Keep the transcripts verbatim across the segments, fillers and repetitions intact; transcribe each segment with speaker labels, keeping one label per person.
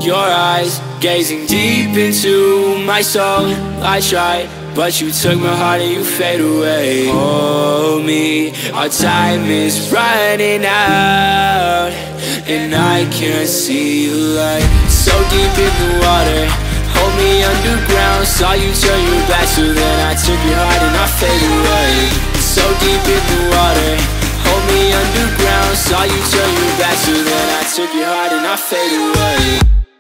Speaker 1: Your eyes gazing deep into my soul. I tried, but you took my heart and you fade away. Hold me, our time is running out, and I can't see the light. So deep in the water, hold me underground. Saw you turn your back, so then I took your heart and I fade away. So deep in the water, hold me underground. Saw you turn your back, so then I took your heart and I fade away.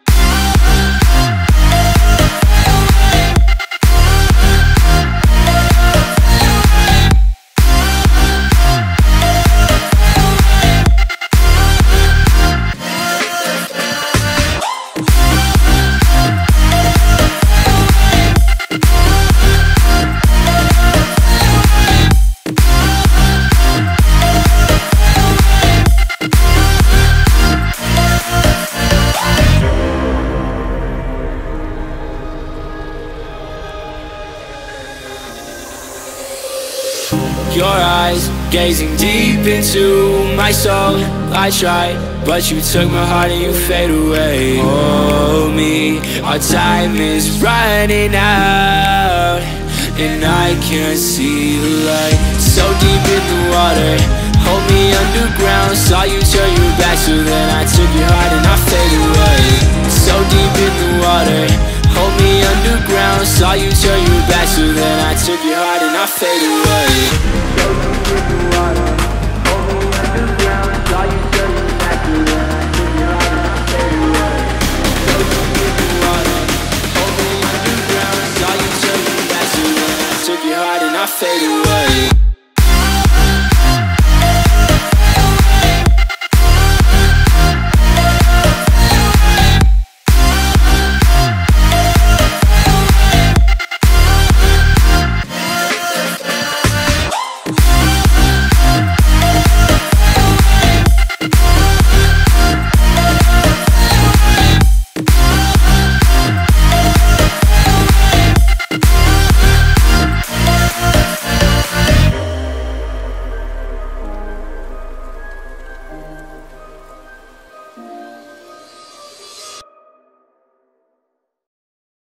Speaker 1: Your eyes gazing deep into my soul. I tried, but you took my heart and you fade away. Hold me, our time is running out, and I can't see the light. So deep in the water, hold me underground. Saw you turn your back, so then I took your heart and I fade away. So deep in the water, hold me underground. Saw you turn your back, so then I took your heart and I fade away.